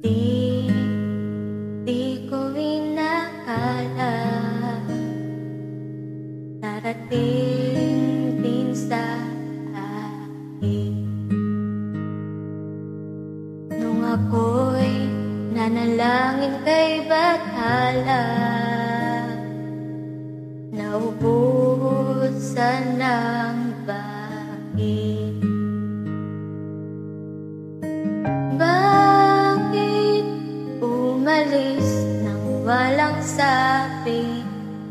Di, di ko inakala darating din sa akin nung ako'y nanalangin kay Bathala. Naubusan ng bakit? Bakit umalis nang walang sabi?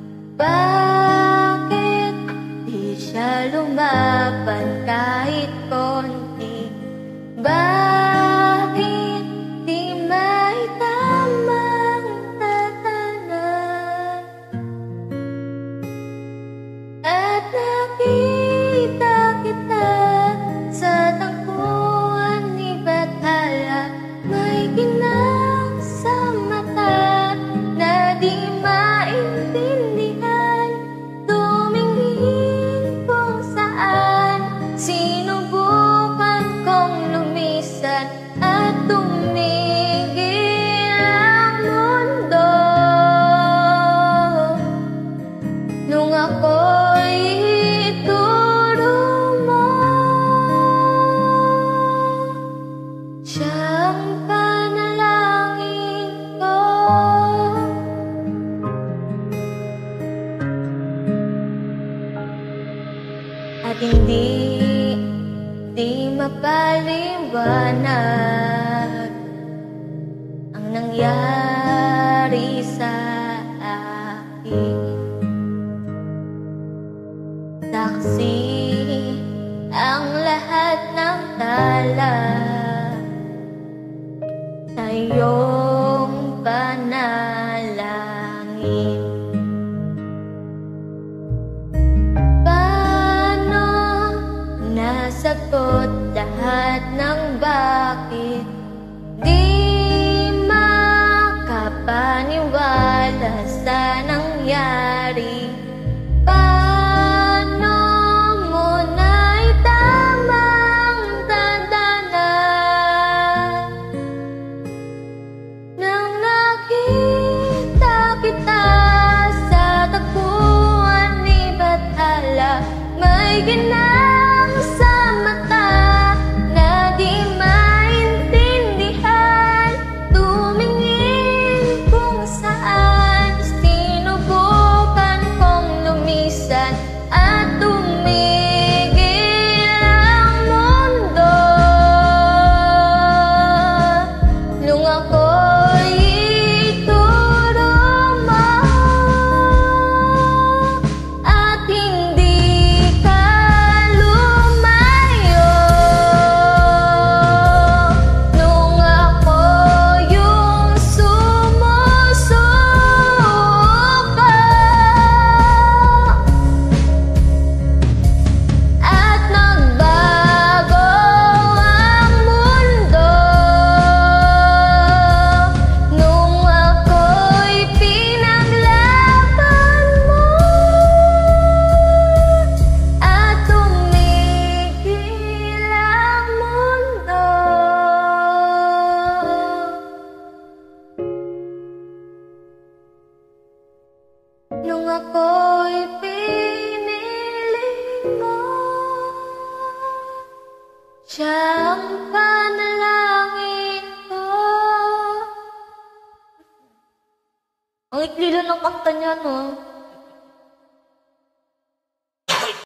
Bakit di siya lumaban kahit konti? Bakit di may tamang tatanan? At nakita kita sa tangkuhan ni Bathala, may ginang sa mata na di maintindihan. Tumingin kung saan, sinubukan kong lumisan at tumigil ang mundo. Nung ako'y ituro mo, siyang panalangin ko. At hindi mapaliwanag ang nangyari sa akin. Saksi ang lahat ng tala sa iyong panalangin. Paano nasagot lahat ng bakit? Di makapaniwala sa nangyari. Paano mo naitamang tatanan nang nakita kita sa tagpuan ni Bathala? May ginang sa mata na di maintindihan. Tumingin kung saan, sinubukan kong lumisan at tumigil ang mundo. Nung ako'y ituro mo at hindi ka lumayo. Nung ako yung sumusuka at nagbago ang mundo. Nung ako'y pinaglaban mo at tumigil ang mundo. Nung ako'y pinili mo, siyang panalangin ko. Ang ikli lang ng kanta niya, no?